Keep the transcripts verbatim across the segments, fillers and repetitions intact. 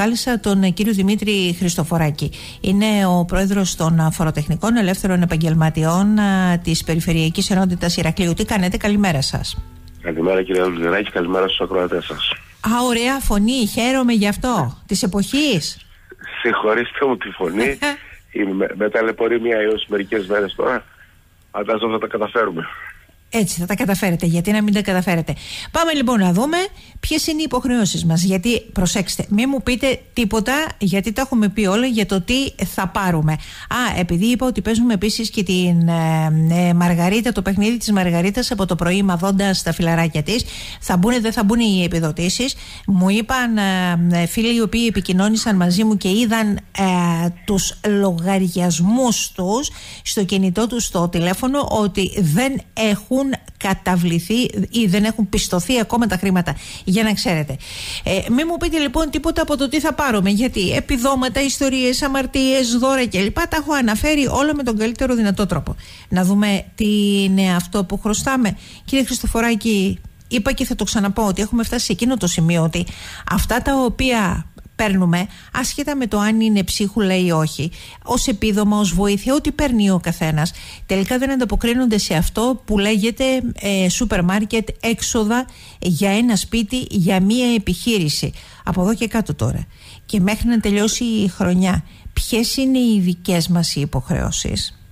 κάλεσα τον κύριο Δημήτρη Χριστοφοράκη. Είναι ο πρόεδρος των Φοροτεχνικών Ελεύθερων Επαγγελματιών της Περιφερειακής Ενότητας Ηρακλείου. Τι κάνετε, καλημέρα σας. Καλημέρα κύριε Λουλιαράκη, καλημέρα στους ακροατές σας. Α, ωραία φωνή, χαίρομαι γι' αυτό, της εποχής. Συγχωρήστε μου τη φωνή, με, με ταλαιπωρεί μία έως μερικές μέρες τώρα, φαντάζομαι θα τα καταφέρουμε. Έτσι θα τα καταφέρετε, γιατί να μην τα καταφέρετε. Πάμε λοιπόν να δούμε ποιες είναι οι υποχρεώσεις μας. Γιατί προσέξτε, μην μου πείτε τίποτα, γιατί τα έχουμε πει όλα για το τι θα πάρουμε. Α, επειδή είπα ότι παίζουμε επίσης και την ε, ε, Μαργαρίτα, το παιχνίδι της Μαργαρίτας από το πρωί, μαδώντας τα φιλαράκια της. Θα μπουν, δεν θα μπουν οι επιδοτήσεις. Μου είπαν ε, φίλοι οι οποίοι επικοινώνησαν μαζί μου και είδαν ε, τους λογαριασμούς τους στο κινητό τους στο τηλέφωνο, ότι δεν έχουν καταβληθεί ή δεν έχουν πιστωθεί ακόμα τα χρήματα, για να ξέρετε. Ε, μην μου πείτε λοιπόν τίποτα από το τι θα πάρουμε, γιατί επιδόματα, ιστορίες, αμαρτίες, δώρα κλπ. Τα έχω αναφέρει όλα με τον καλύτερο δυνατό τρόπο. Να δούμε τι είναι αυτό που χρωστάμε. Κύριε Χριστοφοράκη, είπα και θα το ξαναπώ ότι έχουμε φτάσει σε εκείνο το σημείο ότι αυτά τα οποία παίρνουμε, άσχετα με το αν είναι ψίχουλα ή όχι, ως επίδομα, ως βοήθεια, ό,τι παίρνει ο καθένας, τελικά δεν ανταποκρίνονται σε αυτό που λέγεται ε, σούπερ μάρκετ, έξοδα για ένα σπίτι, για μία επιχείρηση. Από εδώ και κάτω τώρα. Και μέχρι να τελειώσει η χρονιά, ποιες είναι οι δικές μας οι υποχρεώσεις?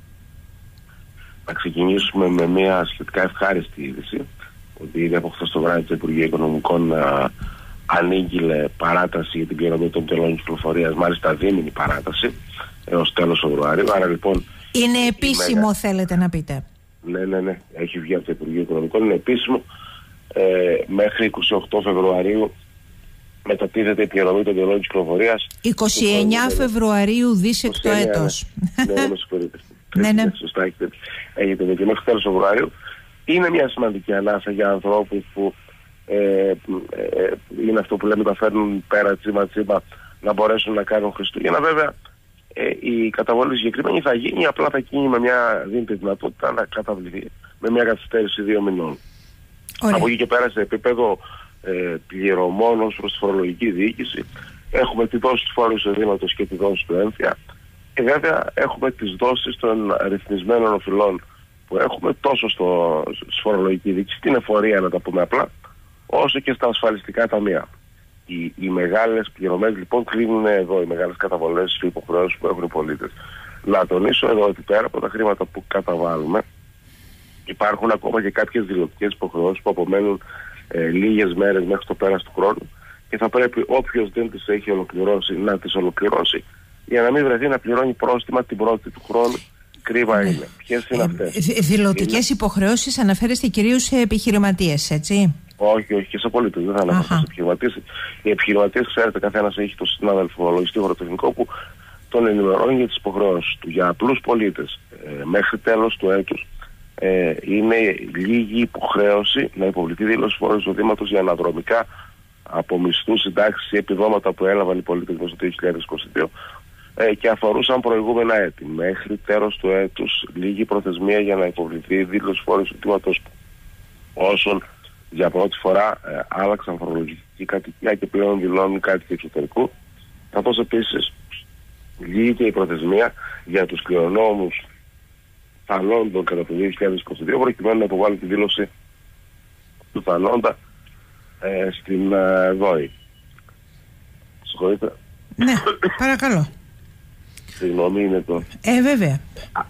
Να ξεκινήσουμε με μια σχετικά ευχάριστη είδηση, ότι ήδη από χθες το βράδυ το Υπουργείο Οικονομικών α, ανήγγειλε παράταση για την πληρωμή των τελών κυκλοφορίας, μάλιστα δίμηνη παράταση έως τέλος Φεβρουαρίου. Άρα λοιπόν. Είναι επίσημο, μέγα... θέλετε να πείτε? Ναι, ναι, ναι. Έχει βγει από το Υπουργείο Οικονομικών, είναι επίσημο. Ε, μέχρι είκοσι οκτώ Φεβρουαρίου μετατίθεται η πληρωμή των τελών κυκλοφορίας. είκοσι εννέα Φεβρουαρίου δίσεκτο έτος. Ναι, ναι, με συγχωρείτε. Ναι, ναι. Σωστά, έχετε, έχετε δει. Και μέχρι τέλος Φεβρουαρίου είναι μια σημαντική ανάσα για ανθρώπους που Ε, ε, είναι αυτό που λέμε, τα φέρνουν πέρα τσίμα τσίμα, να μπορέσουν να κάνουν Χριστούγεννα. Βέβαια ε, η καταβολή συγκεκριμένη θα γίνει, απλά θα γίνει με μια, δίνεται δυνατότητα να καταβληθεί με μια καθυστέρηση δύο μηνών. Ωραία. Από εκεί και πέρα σε επίπεδο ε, πληρωμών ως προς τη φορολογική διοίκηση έχουμε τη δόση του φόρου εισοδήματος και τη δόση του έμφυα, και βέβαια έχουμε τις δόσεις των ρυθμισμένων οφειλών που έχουμε τόσο στο, στη φορολογική διοίκηση, στην εφορία να τα πούμε απλά, όσο και στα ασφαλιστικά ταμεία. Οι, οι μεγάλες πληρωμές λοιπόν κλείνουν εδώ, οι μεγάλες καταβολές και υποχρεώσεις που έχουν οι πολίτες. Να τονίσω εδώ ότι πέρα από τα χρήματα που καταβάλουμε, υπάρχουν ακόμα και κάποιες δηλωτικές υποχρεώσεις που απομένουν ε, λίγες μέρες μέχρι το πέρας του χρόνου, και θα πρέπει όποιος δεν τις έχει ολοκληρώσει να τις ολοκληρώσει, για να μην βρεθεί να πληρώνει πρόστιμα την πρώτη του χρόνου. Κρύβα είναι. Ποιες είναι αυτές? Ε, δηλωτικές είναι... υποχρεώσεις αναφέρεστε κυρίως σε επιχειρηματίες, έτσι? Όχι, όχι, και σε πολίτες. Δεν θα αναφέρω σε επιχειρηματίες. Οι επιχειρηματίες, ξέρετε, καθένας έχει τον συνάδελφο λογιστή φοροτεχνικό που τον ενημερώνει για τις υποχρεώσεις του. Για απλούς πολίτες, ε, μέχρι τέλος του έτους, ε, είναι λίγη υποχρέωση να υποβληθεί δήλωση φόρου εισοδήματος για αναδρομικά από μισθούς, συντάξεις ή επιδόματα που έλαβαν οι πολίτες μέσα στο δύο χιλιάδες είκοσι δύο ε, και αφορούσαν προηγούμενα έτη. Μέχρι τέλος του έτους, λίγη προθεσμία για να υποβληθεί δήλωση φόρου εισοδήματος όσων για πρώτη φορά ε, άλλαξαν φορολογική κατοικία και πλέον δηλώνουν κάτοικοι εξωτερικού, καθώς επίσης λύγει η προθεσμία για τους κληρονόμους θανόντων κατά το δύο χιλιάδες είκοσι δύο, προκειμένου να υποβάλουν τη δήλωση του θανόντα ε, στην ε, ΔΟΗ. Συγχωρείτε. Ναι, παρακαλώ. Συγγνώμη, είναι το... Ε, βέβαια.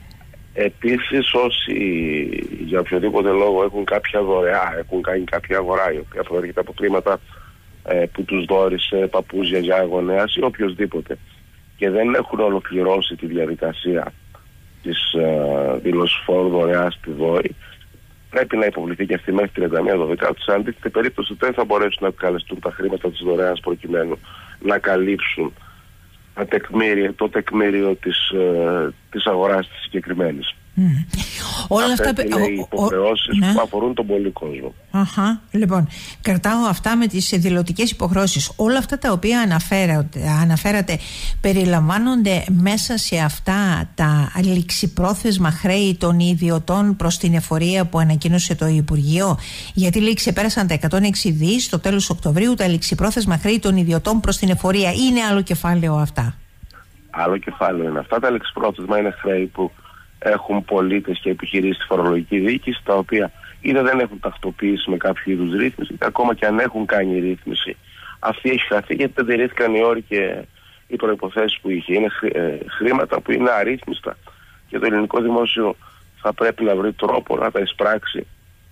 Επίσης, όσοι για οποιοδήποτε λόγο έχουν κάποια δωρεά, έχουν κάνει κάποια αγορά η οποία προέρχεται από χρήματα ε, που τους δώρισε παππούς, γιαγιά, γονέας ή οποιοδήποτε, και δεν έχουν ολοκληρώσει τη διαδικασία της ε, δήλωσης φόρου δωρεάς στη ΔΟΗ, πρέπει να υποβληθεί και αυτή μέχρι τριάντα μία Δεκεμβρίου. Σε αντίθετη περίπτωση δεν θα μπορέσουν να επικαλεστούν τα χρήματα της δωρεάς προκειμένου να καλύψουν το τεκμήριο της, ε, της αγοράς της συγκεκριμένης. Mm. Όλα Αυτές αυτά είναι οι υποχρεώσεις ναι. που αφορούν τον πολύ κόσμο. Αχα. Λοιπόν, κρατάω αυτά με τις δηλωτικές υποχρεώσεις. Όλα αυτά τα οποία αναφέρατε, αναφέρατε περιλαμβάνονται μέσα σε αυτά τα ληξιπρόθεσμα χρέη των ιδιωτών προς την εφορία που ανακοίνωσε το Υπουργείο? Γιατί λέει ξεπέρασαν τα εκατόν έξι δις στο τέλος Οκτωβρίου τα ληξιπρόθεσμα χρέη των ιδιωτών προς την εφορία. Είναι άλλο κεφάλαιο αυτά? Άλλο κεφάλαιο είναι αυτά. Τα ληξιπρόθεσμα είναι χρέη που έχουν πολίτες και επιχειρήσεις στη φορολογική διοίκηση, τα οποία είτε δεν έχουν τακτοποιήσει με κάποιο είδους ρύθμιση, είτε ακόμα και αν έχουν κάνει ρύθμιση, αυτή έχει χαθεί γιατί δεν τηρήθηκαν οι όροι και οι προϋποθέσεις που είχε. Είναι χρήματα που είναι αρρύθμιστα και το ελληνικό δημόσιο θα πρέπει να βρει τρόπο να τα εισπράξει.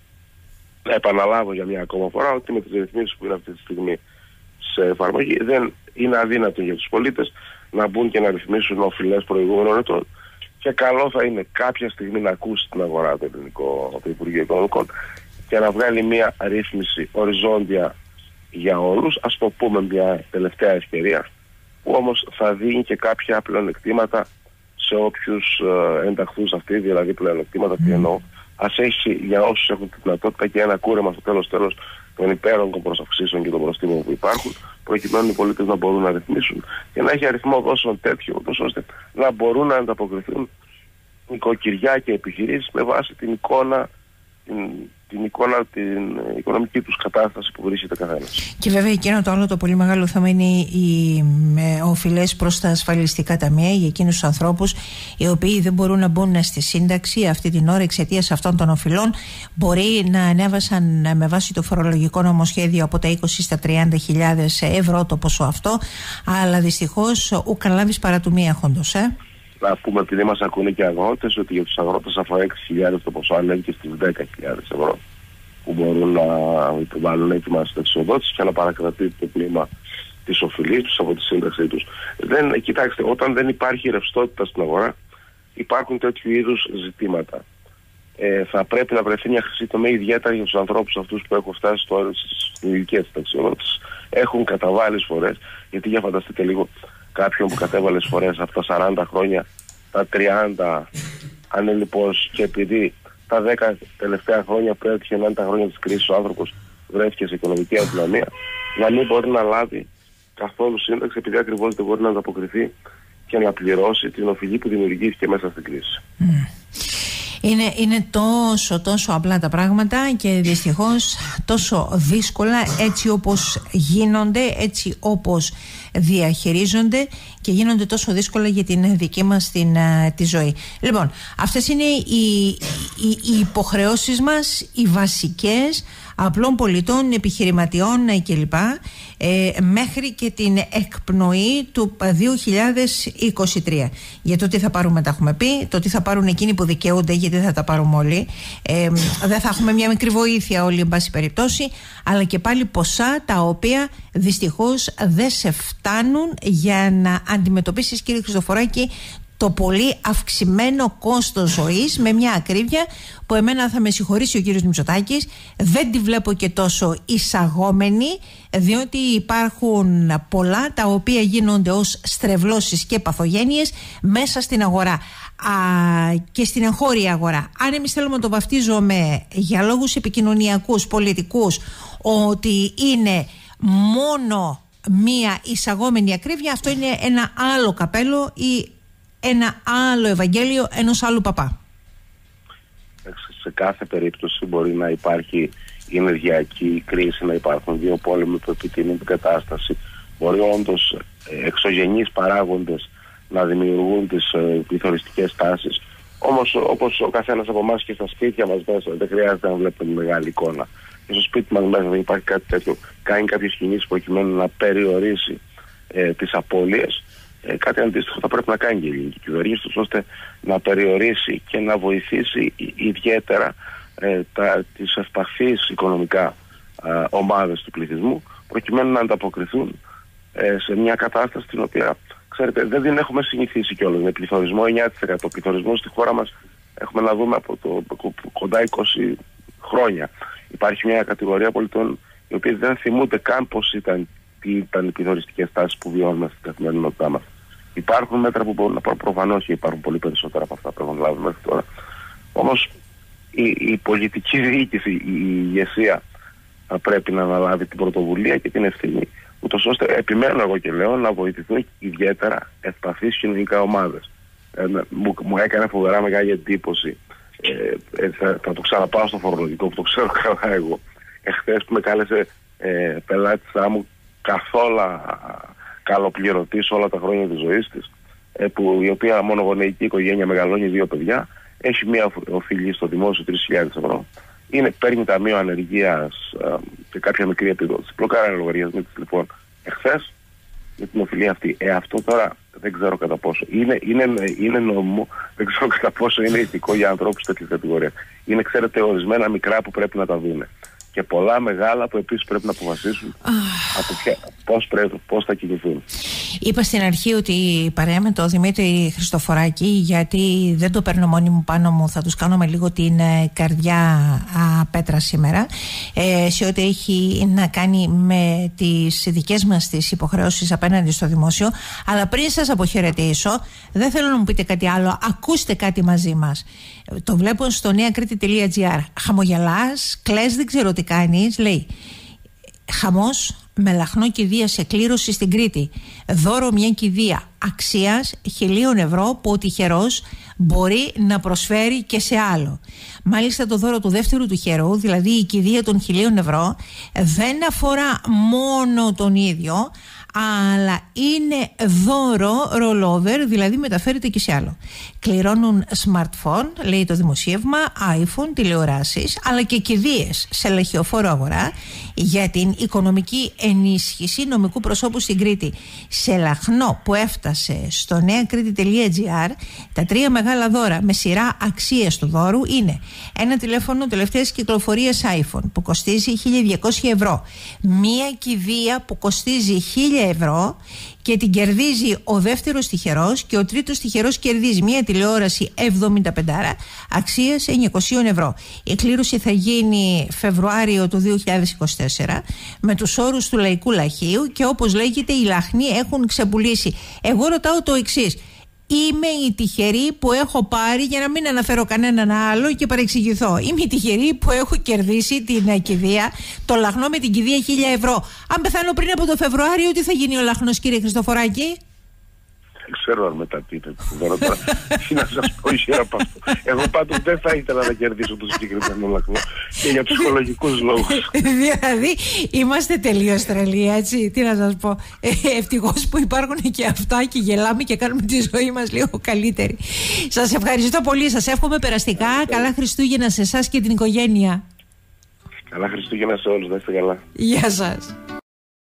Να επαναλάβω για μια ακόμα φορά ότι με τις ρυθμίσεις που είναι αυτή τη στιγμή σε εφαρμογή δεν είναι αδύνατο για τους πολίτες να μπουν και να ρυθμίσουν οφειλές προηγούμενων ετών. Και καλό θα είναι κάποια στιγμή να ακούσει την αγορά το ελληνικό το Υπουργείο Οικονομικών και να βγάλει μια ρύθμιση οριζόντια για όλους. Ας το πούμε μια τελευταία ευκαιρία, που όμως θα δίνει και κάποια πλεονεκτήματα σε όποιους ε, ενταχθούν σε αυτή, δηλαδή πλεονεκτήματα mm. τι εννοώ. Ας έχει για όσους έχουν τη δυνατότητα και ένα κούρεμα στο τέλος τέλος των υπέρογκων προσαυξήσεων και των προστήμων που υπάρχουν, προκειμένου οι πολίτες να μπορούν να ρυθμίσουν και να έχει αριθμό δόσεων τέτοιο, ώστε να μπορούν να ανταποκριθούν νοικοκυριά και επιχειρήσεις με βάση την εικόνα, την, την εικόνα, την οικονομική τους κατάσταση που βρίσκεται καθένας. Και βέβαια εκείνο το άλλο το πολύ μεγάλο θέμα είναι οι οφειλές προς τα ασφαλιστικά ταμεία για εκείνους τους ανθρώπους οι οποίοι δεν μπορούν να μπουν στη σύνταξη αυτή την ώρα εξαιτίας αυτών των οφειλών. Μπορεί να ανέβασαν με βάση το φορολογικό νομοσχέδιο από τα είκοσι στα τριάντα χιλιάδες ευρώ το ποσό αυτό, αλλά δυστυχώς ουκαν λάβεις παρά του μη έχοντος, ε. Να πούμε, επειδή μας ακούνε και αγρότες, ότι για τους αγρότες από έξι χιλιάδες το ποσό ανέβηκε στις δέκα χιλιάδες ευρώ που μπορούν να υποβάλουν έτοιμα συνταξιοδότηση και να παρακρατεί το κλίμα της οφειλής τους από τη σύνταξή τους. Δεν, κοιτάξτε, όταν δεν υπάρχει ρευστότητα στην αγορά, υπάρχουν τέτοιου είδους ζητήματα. Ε, θα πρέπει να βρεθεί μια χρυσή τομή, ιδιαίτερα για τους ανθρώπους αυτούς που έχουν φτάσει στο όριο στην ηλικία της συνταξιοδότησης. Έχουν καταβάλει εισφορές, γιατί για φανταστείτε λίγο κάποιον που κατέβαλε εισφορές από τα σαράντα χρόνια, τα τριάντα ανελιπώς, και επειδή τα δέκα τελευταία χρόνια που έτυχε να είναι τα χρόνια της κρίσης ο άνθρωπος βρέθηκε σε οικονομική αδυναμία, να μην μπορεί να λάβει καθόλου σύνταξη, επειδή ακριβώς δεν μπορεί να ανταποκριθεί και να πληρώσει την οφειλή που δημιουργήθηκε μέσα στην κρίση. Mm. Είναι, είναι τόσο τόσο απλά τα πράγματα και δυστυχώς τόσο δύσκολα, έτσι όπως γίνονται, έτσι όπως διαχειρίζονται, και γίνονται τόσο δύσκολα για την δική μας την, τη ζωή. Λοιπόν, αυτές είναι οι, οι, οι υποχρεώσεις μας, οι βασικές, απλών πολιτών, επιχειρηματιών κλπ. Ε, μέχρι και την εκπνοή του δύο χιλιάδες είκοσι τρία. Για το τι θα πάρουμε τα έχουμε πει, το τι θα πάρουν εκείνοι που δικαιούνται, γιατί δεν θα τα πάρουμε όλοι. Ε, δεν θα έχουμε μια μικρή βοήθεια όλοι, εν πάση περιπτώσει, αλλά και πάλι ποσά τα οποία δυστυχώς δεν σε φτάνουν για να αντιμετωπίσεις, κύριε Χριστοφοράκη, το πολύ αυξημένο κόστος ζωής με μια ακρίβεια που εμένα θα με συγχωρήσει ο κύριος Μητσοτάκης, δεν τη βλέπω και τόσο εισαγόμενη, διότι υπάρχουν πολλά τα οποία γίνονται ως στρεβλώσεις και παθογένειες μέσα στην αγορά Α, και στην εγχώρια αγορά. Αν εμείς θέλουμε να το βαφτίζουμε για λόγους επικοινωνιακούς, πολιτικούς, ότι είναι μόνο μία εισαγόμενη ακρίβεια, αυτό είναι ένα άλλο καπέλο ή ένα άλλο Ευαγγέλιο ενός άλλου παπά. Σε κάθε περίπτωση μπορεί να υπάρχει η ενεργειακή κρίση, να υπάρχουν δύο πόλεμοι που επιτείνουν την κατάσταση. Μπορεί όντως εξωγενείς παράγοντες να δημιουργούν τις πληθωριστικές τάσεις. Όμως, όπως ο καθένας από εμάς και στα σπίτια μας μέσα, δεν χρειάζεται να βλέπουμε μεγάλη εικόνα. Και στο σπίτι μας μέσα δεν υπάρχει κάτι τέτοιο. Κάνει κάποιες κινήσεις προκειμένου να περιορίσει ε, τις απώλειες. Ε, κάτι αντίστοιχο θα πρέπει να κάνει και η ελληνική κυβέρνηση, ώστε να περιορίσει και να βοηθήσει ιδιαίτερα ε, τα, τις ευπαθείς οικονομικά ε, ομάδες του πληθυσμού, προκειμένου να ανταποκριθούν ε, σε μια κατάσταση την οποία, ξέρετε, δεν την έχουμε συνηθίσει κιόλας. Με πληθωρισμό εννιά τοις εκατό. Πληθωρισμό στη χώρα μας έχουμε να δούμε από το κοντά είκοσι χρόνια. Υπάρχει μια κατηγορία πολιτών οι οποίοι δεν θυμούνται καν πώς ήταν, τι ήταν οι πληθωριστικές τάσεις που βιώνουμε στην καθημερινότητά μας. Υπάρχουν μέτρα που μπορούν να πάρουν, προφανώς, και υπάρχουν πολύ περισσότερα από αυτά που έχουν λάβει μέχρι τώρα. Όμως η, η πολιτική διοίκηση, η, η ηγεσία θα πρέπει να αναλάβει την πρωτοβουλία και την ευθύνη, ούτως ώστε, επιμένω εγώ και λέω, να βοηθηθούν ιδιαίτερα ευπαθείς κοινωνικά ομάδες. Ε, μου, μου έκανε φοβερά μεγάλη εντύπωση. Ε, ε, θα, θα το ξαναπάω στο φορολογικό που το ξέρω καλά εγώ. Εχθές που με κάλεσε ε, πελάτησά μου, καθόλου καλοπληρωτής όλα τα χρόνια της ζωής της, ε, που, η οποία μονογονεϊκή οικογένεια, μεγαλώνει δύο παιδιά, έχει μία οφειλή στο δημόσιο τρεις χιλιάδες ευρώ. Είναι, παίρνει ταμείο ανεργίας ε, και κάποια μικρή επιδότηση. Πλοκάρανε λογαριασμοί της λοιπόν εχθές με την οφειλή αυτή. Ε, αυτό τώρα δεν ξέρω κατά πόσο. Είναι, είναι, είναι νόμιμο, δεν ξέρω κατά πόσο είναι ηθικό για ανθρώπους τέτοιες κατηγορίες. Είναι, ξέρετε, ορισμένα μικρά που πρέπει να τα δούνε. Και πολλά μεγάλα που επίσης πρέπει να αποφασίσουν από ποια, πώς, πρέπει, πώς θα κινηθούν. Είπα στην αρχή ότι παρέα με τον Δημήτρη Χριστοφοράκη, γιατί δεν το παίρνω μόνη μου πάνω μου, θα τους κάνω με λίγο την καρδιά α, πέτρα σήμερα, ε, σε ό,τι έχει να κάνει με τις δικές μας τις υποχρεώσεις απέναντι στο δημόσιο. Αλλά πριν σας αποχαιρετήσω, δεν θέλω να μου πείτε κάτι άλλο, ακούστε κάτι μαζί μας. Το βλέπω στο νέακρητη τελεία τζι άρ. Χαμογελάς, κλαις, δεν ξέρω τι κάνεις. Λέει: χαμός με λαχνό κηδεία σε κλήρωση στην Κρήτη. Δώρο μια κηδεία αξίας χιλίων ευρώ που ο τυχερός μπορεί να προσφέρει και σε άλλο. Μάλιστα το δώρο του δεύτερου του τυχερού, δηλαδή η κηδεία των χιλίων ευρώ, δεν αφορά μόνο τον ίδιο, αλλά είναι δώρο rollover, δηλαδή μεταφέρεται και σε άλλο. Κληρώνουν smartphone, λέει το δημοσίευμα, iPhone, τηλεοράσεις, αλλά και κηδείες σε λαχιοφόρο αγορά για την οικονομική ενίσχυση νομικού προσώπου στην Κρήτη. Σε λαχνό που έφτασε στο νέακρητη τελεία τζι άρ, τα τρία μεγάλα δώρα με σειρά αξίες του δώρου είναι ένα τηλέφωνο τελευταίας κυκλοφορίας iPhone που κοστίζει χίλια διακόσια ευρώ, μία κηδεία που κοστίζει χίλια ευρώ και την κερδίζει ο δεύτερος τυχερός, και ο τρίτος τυχερός κερδίζει μία τηλεόραση εβδομήντα πέντε αξίας εννιακόσια ευρώ. Η κλήρωση θα γίνει Φεβρουάριο του δύο χιλιάδες είκοσι τέσσερα με τους όρους του λαϊκού λαχείου και όπως λέγεται οι λαχνοί έχουν ξεπουλήσει. Εγώ ρωτάω το εξής: είμαι η τυχερή που έχω πάρει, για να μην αναφέρω κανέναν άλλο και παρεξηγηθώ, είμαι η τυχερή που έχω κερδίσει την κηδεία, το λαχνό με την κηδεία χίλια ευρώ. Αν πεθάνω πριν από το Φεβρουάριο, τι θα γίνει ο λαχνός, κύριε Χριστοφοράκη? Δεν ξέρω αν μεταπείτε. Τι να σας πω ίσια από αυτό. Εγώ πάντως δεν θα ήθελα να κερδίσω το συγκεκριμένο λαχνό και για ψυχολογικούς λόγους. Δηλαδή είμαστε τελείως τρελοί, έτσι. Τι να σας πω. Ε, ευτυχώς που υπάρχουν και αυτά και γελάμε και κάνουμε τη ζωή μας λίγο καλύτερη. Σας ευχαριστώ πολύ. Σας εύχομαι περαστικά. Καλά Χριστούγεννα σε εσάς και την οικογένεια. Καλά Χριστούγεννα σε όλους. Να είστε καλά. Γεια σας.